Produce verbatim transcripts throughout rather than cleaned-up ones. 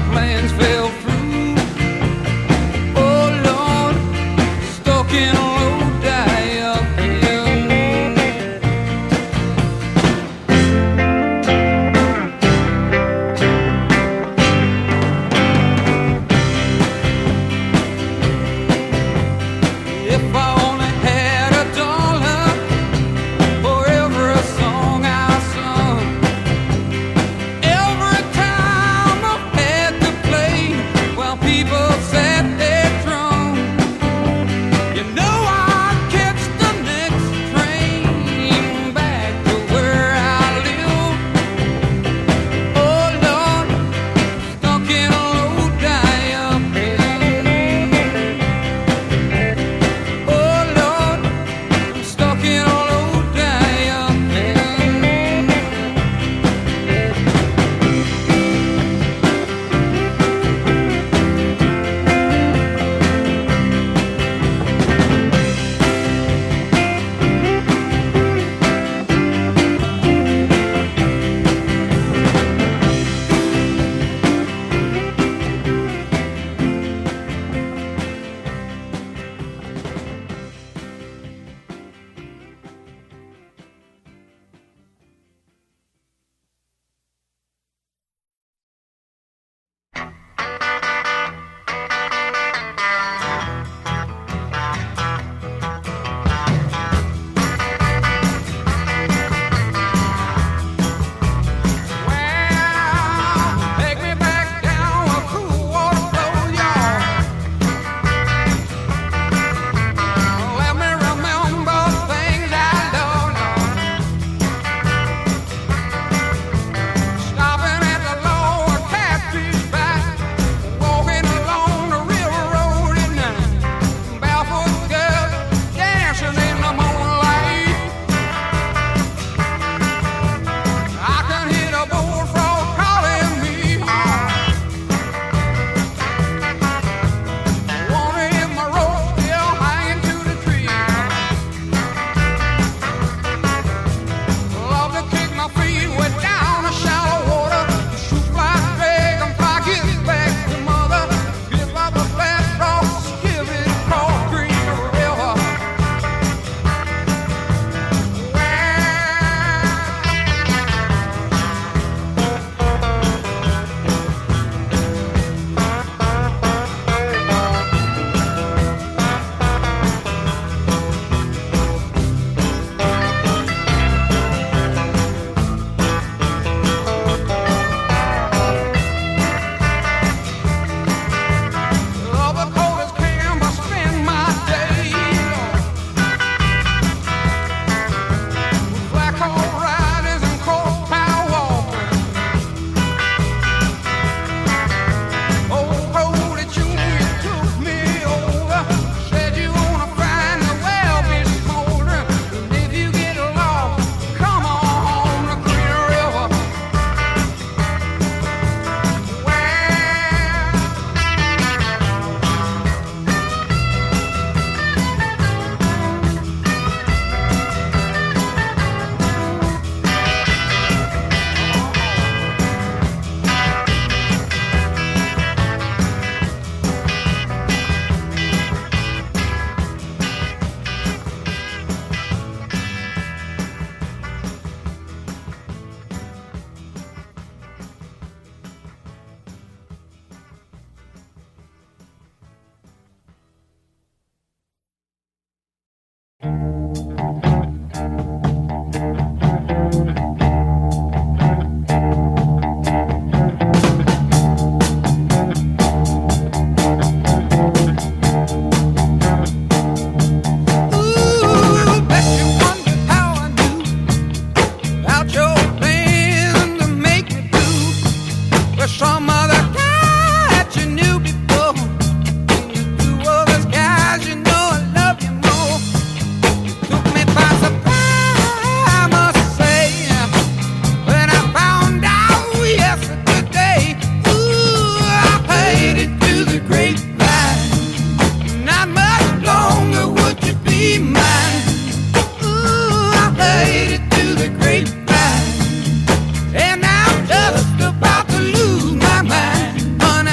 plans fell through. Oh Lord, stuck in a low die-up hell. If I only had a dollar for every song I sung, every time I had to play while people sat there drunk, you know I'd catch the next train back to where I live. Oh Lord, stuck in a low die-up hell. Oh Lord, I'm stuck in a low die-up hell. Well, take me back down a cool water flow, y'all. Let me remember things I don't know. Stopping at the lower catfish back, walking along the river road at night. Barefoot girls dancing in the moonlight. I can hear the bullfrog calling me home. Wanna hit my rope still hanging to the tree. Love to kick my feet way down the shallow water. Shoot my dragonfly, get back to mother. Slip up a flat rock, skip it across Green River. Love the coldest camp, I spend my days with black hole riders and cross-town walkers. Old Holy Junior took me over, said you wanna find the well be smoldering, and if you get lost, come on home to Green River. Ooh, bet you wonder how I knew about your plan to make me do with some other guy that you knew before. When you do other guys, you know I love you more. Took me by surprise, I must say, when I found out yesterday. Ooh, I paid it to the grapevine. Not much longer would you be mine. Ooh, I paid it to the grapevine. And I'm just about to lose my mind.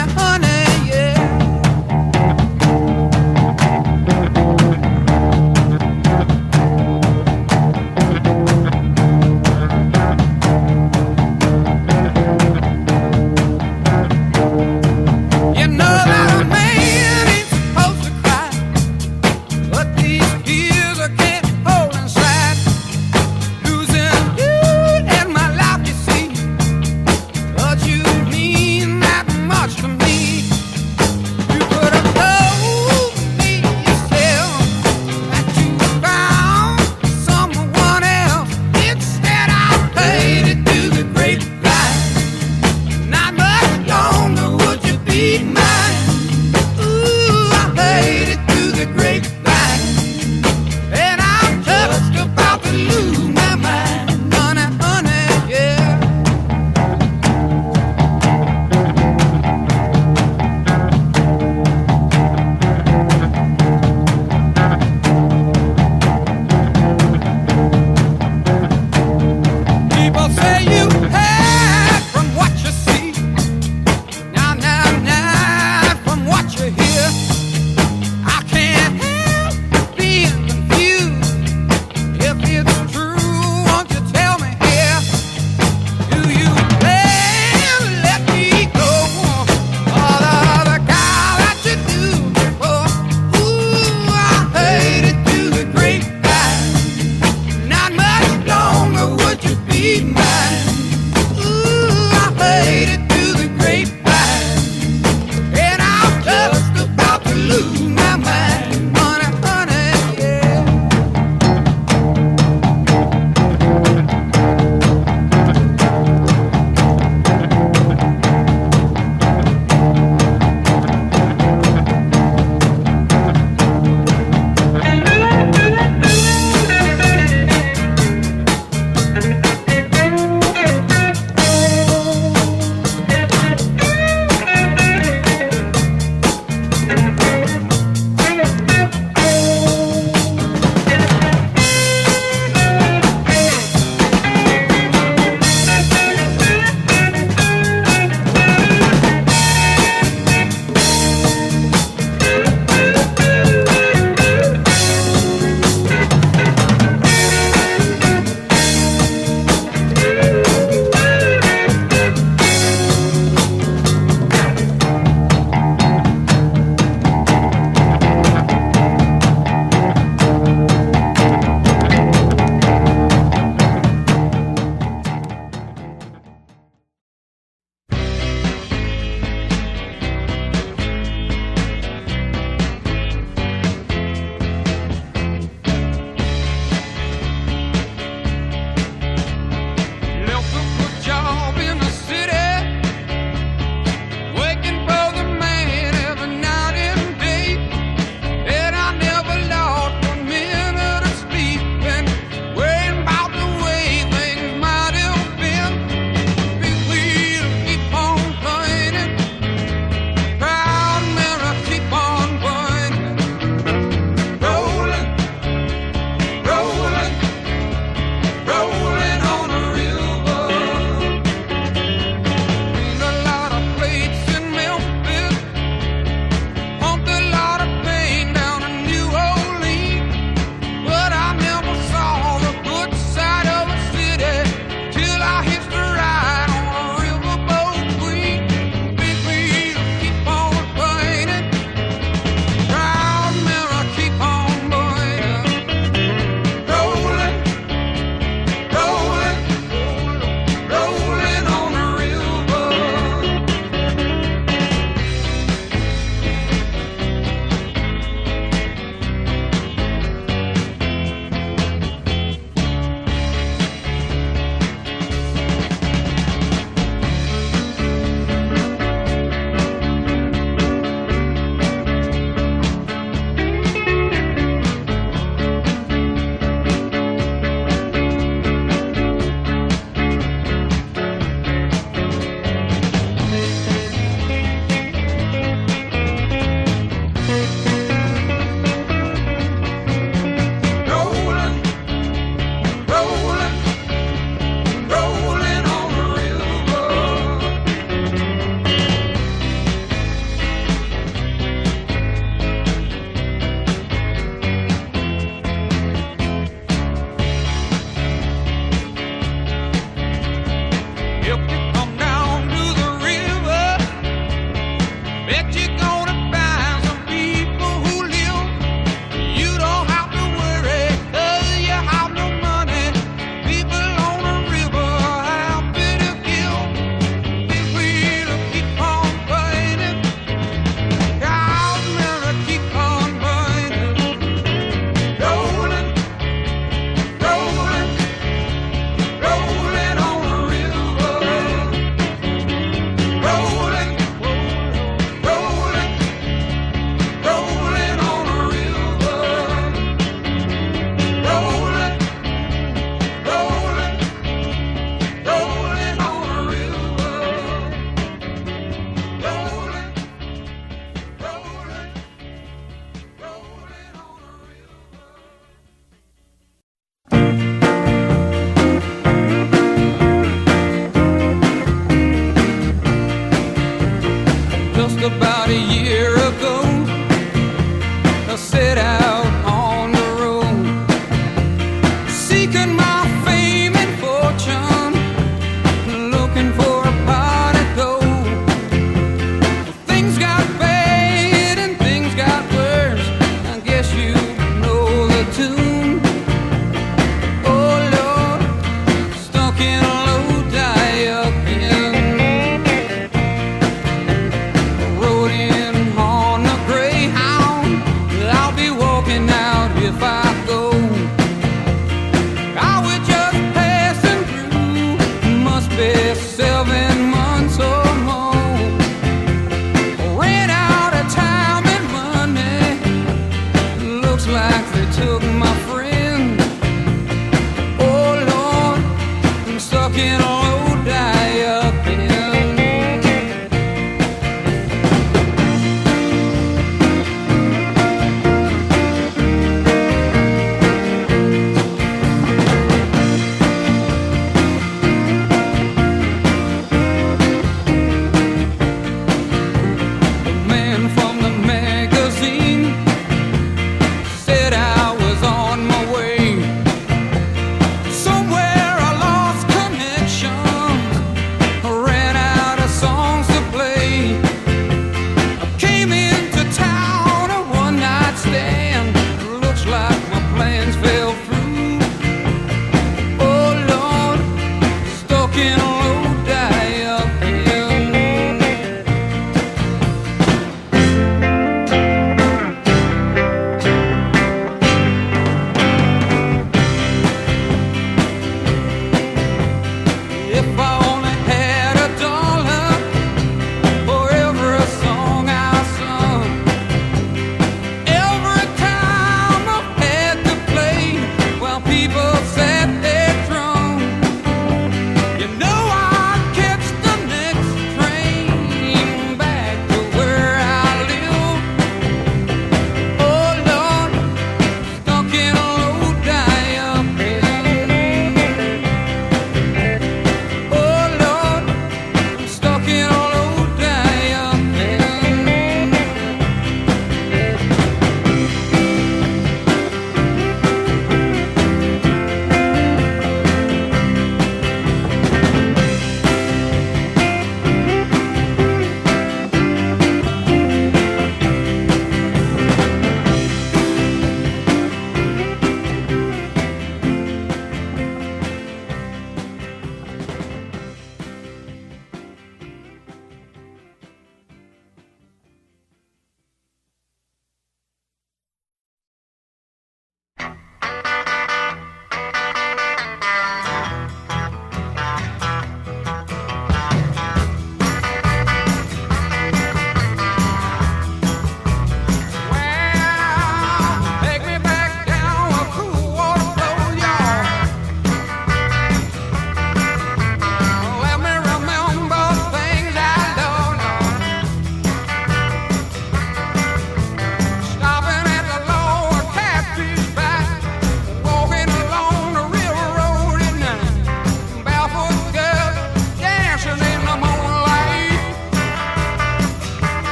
Bet you're gonna find some people who live. You don't have to worry, 'cause you have no money. People on the river have been to kill. Big wheel keep on burning. Cowmen keep on burning. Rolling, rolling, rolling on the river. Rolling, rolling, rolling on the river. Rolling, rolling, rolling on the river. Rolling, rolling, rolling on the river. Just about a year ago, I set out